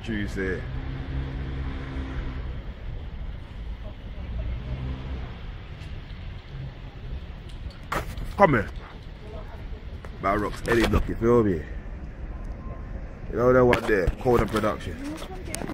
Tuesday. Come here. Barrocks, Eddie Block, you feel me? You know that one there, Corner Production.